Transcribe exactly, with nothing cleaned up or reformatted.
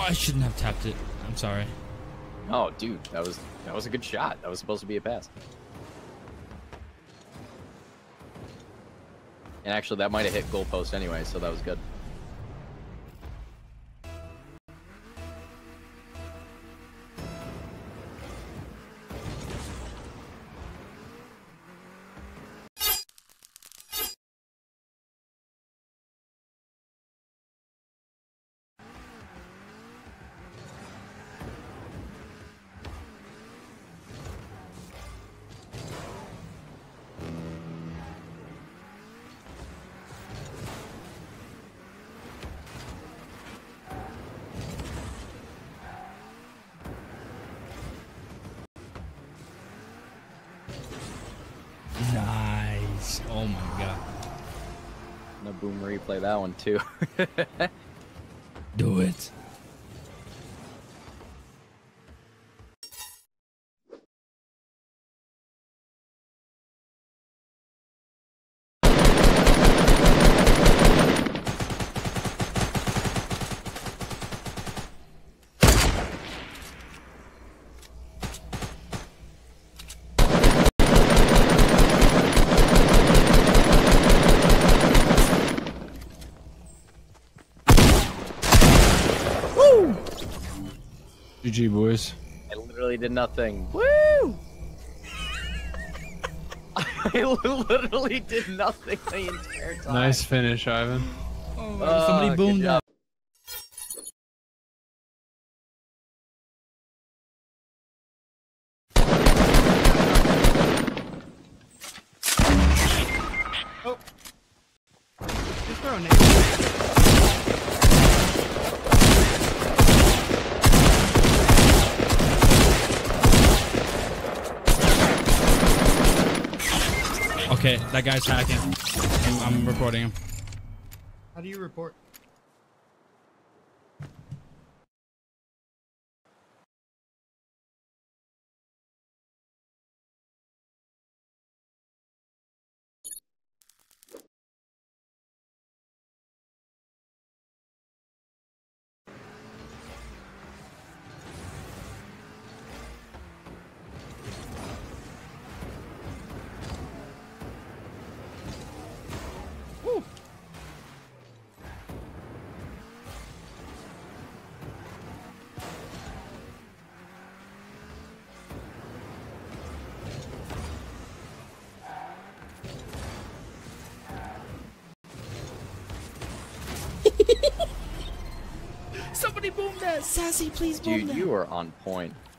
I shouldn't have tapped it. I'm sorry. Oh, dude, that was that was a good shot. That was supposed to be a pass. And actually, that might have hit goalpost anyway, so that was good. Nice. Oh my god. No boom replay that one too. Do it. G G, boys. I literally did nothing. Woo! I literally did nothing the entire time. Nice finish, Ivan. Oh, Uh, somebody boomed good that. job. Oh. Just throw a nade. Okay, that guy's hacking. I'm, I'm reporting him. How do you report? Somebody boom that. Sassy, please boom Dude, that. you are on point.